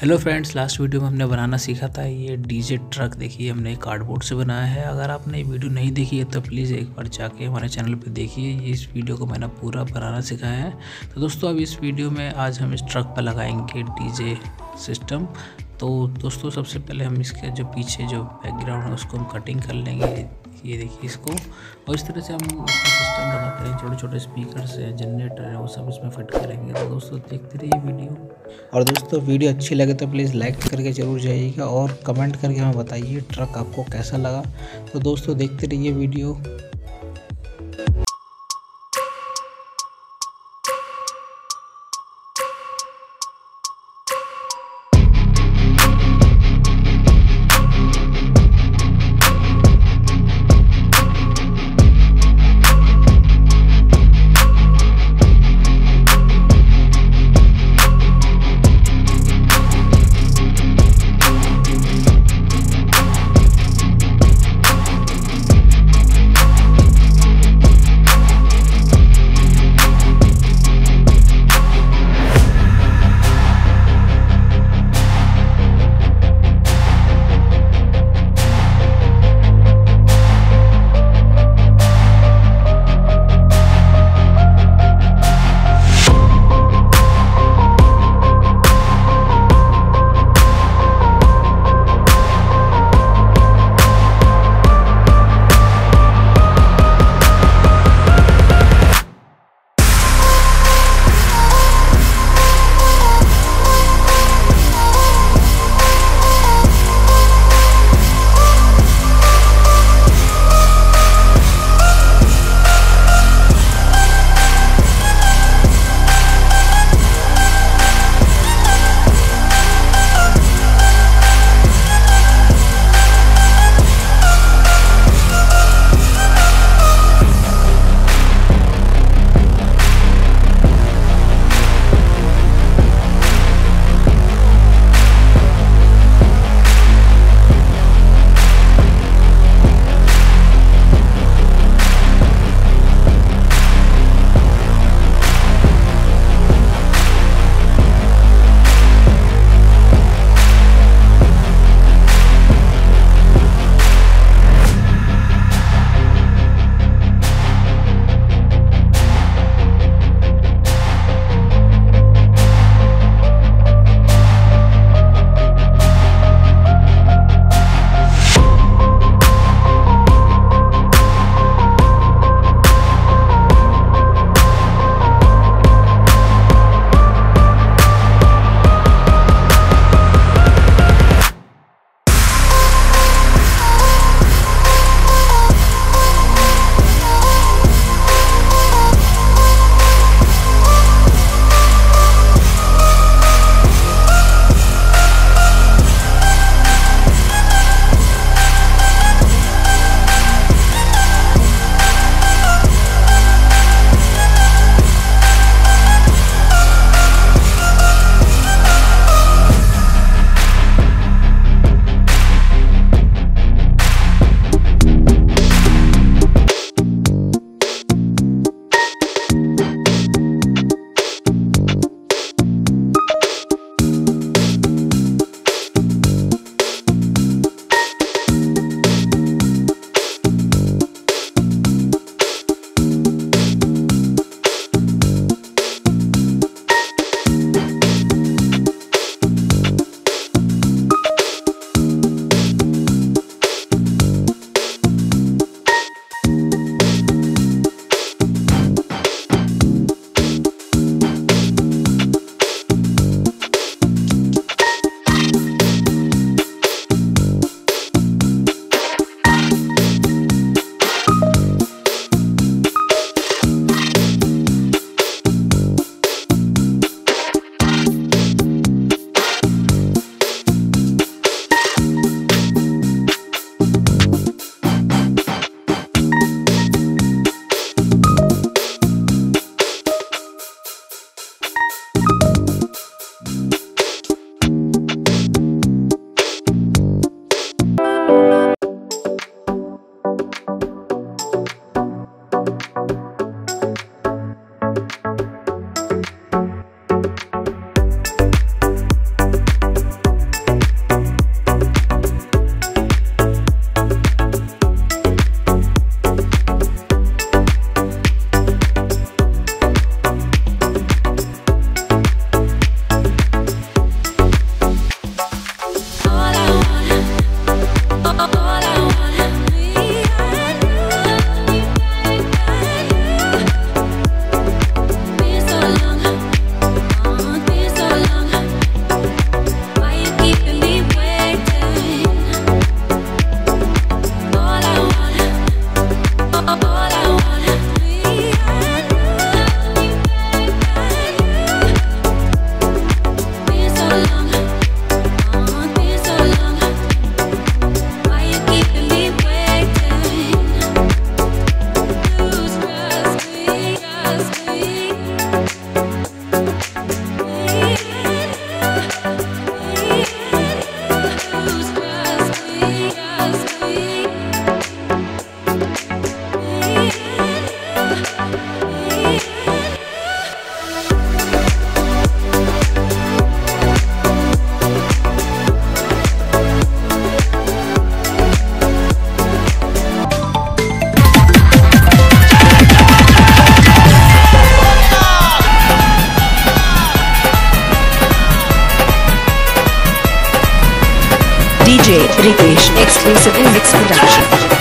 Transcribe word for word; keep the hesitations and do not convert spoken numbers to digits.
Hello friends, last video में हमने बनाना सीखा था ये डीजे ट्रक। देखिए हमने कार्डबोर्ड से बनाया है। अगर आपने ये वीडियो नहीं देखी है तो प्लीज़ एक बार जाके हमारे चैनल पे देखिए। इस वीडियो को मैंने पूरा बनाना सिखाया है। तो दोस्तों अब इस वीडियो में आज हम इस ट्रक पर लगाएंगे डीजे सिस्टम। तो दोस्तों सबसे पहले हम इसके जो पीछे जो बैकग्राउंड है उसको हम कटिंग कर लेंगे। ये देखिए इसको, और इस तरह से हम इसमें सिस्टम लगा करेंगे। छोटे छोटे स्पीकर्स है, जनरेटर है, वो सब इसमें फिट करेंगे। तो दोस्तों देखते रहिए वीडियो। और दोस्तों वीडियो अच्छी लगे तो प्लीज़ लाइक करके ज़रूर जाइएगा और कमेंट करके हमें बताइए ट्रक आपको कैसा लगा। तो दोस्तों देखते रहिए video. D J Ritesh exclusive mix production.